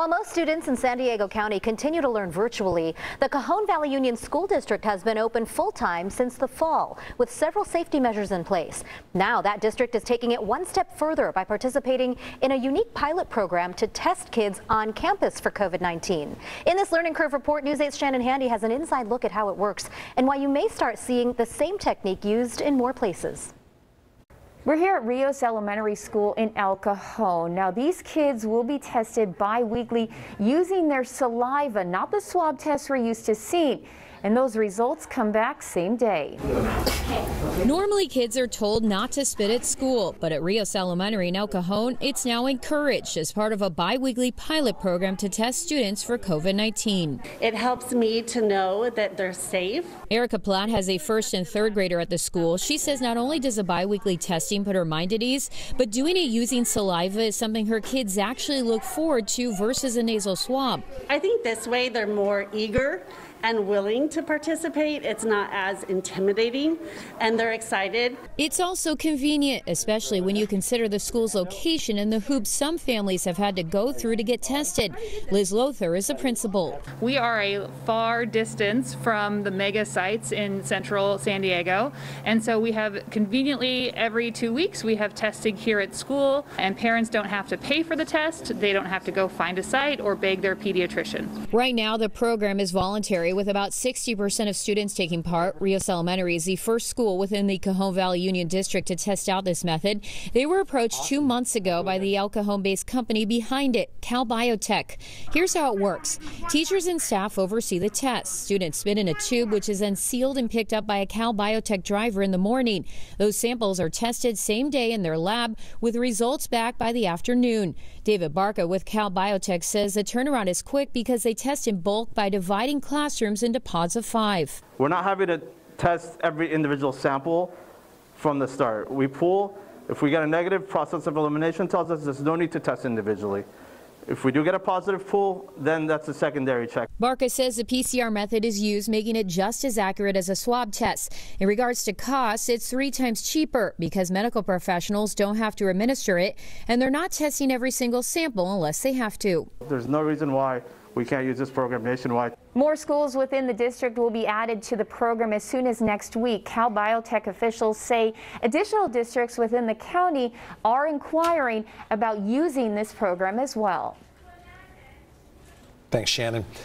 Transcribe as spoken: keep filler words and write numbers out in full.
While most students in San Diego County continue to learn virtually, the Cajon Valley Union School District has been open full-time since the fall, with several safety measures in place. Now that district is taking it one step further by participating in a unique pilot program to test kids on campus for COVID nineteen. In this Learning Curve report, News eight's Shannon Handy has an inside look at how it works and why you may start seeing the same technique used in more places. We're here at Rios Elementary School in El Cajon. Now, these kids will be tested bi-weekly using their saliva, not the swab test we're used to seeing. And those results come back same day. Normally, kids are told not to spit at school, but at Rios Elementary in El Cajon, it's now encouraged as part of a bi-weekly pilot program to test students for COVID nineteen. It helps me to know that they're safe. Erica Platt has a first and third grader at the school. She says not only does a bi-weekly testing put her mind at ease, but doing it using saliva is something her kids actually look forward to versus a nasal swab. I think this way they're more eager and willing to participate. It's not as intimidating, and they're excited. It's also convenient, especially when you consider the school's location and the hoops some families have had to go through to get tested. Liz Lothar is the principal. We are a far distance from the mega sites in central San Diego, and so we have conveniently every two weeks we have testing here at school, and parents don't have to pay for the test. They don't have to go find a site or beg their pediatrician. Right now, the program is voluntary, with about sixty percent of students taking part. Rios Elementary is the first school within the Cajon Valley Union District to test out this method. They were approached two months ago by the El Cajon-based company behind it, Cal Biotech. Here's how it works. Teachers and staff oversee the tests. Students spit in a tube, which is then sealed and picked up by a Cal Biotech driver in the morning. Those samples are tested same day in their lab, with results back by the afternoon. David Barca with Cal Biotech says the turnaround is quick because they test in bulk by dividing classrooms into pods of five. We're not having to test every individual sample from the start. We pull. If we get a negative, process of elimination tells us there's no need to test individually. If we do get a positive pull, then that's a secondary check. Barca says the P C R method is used, making it just as accurate as a swab test. In regards to costs, it's three times cheaper because medical professionals don't have to administer it, and they're not testing every single sample unless they have to. There's no reason why we can't use this program nationwide. More schools within the district will be added to the program as soon as next week. Cal Biotech officials say additional districts within the county are inquiring about using this program as well. Thanks, Shannon.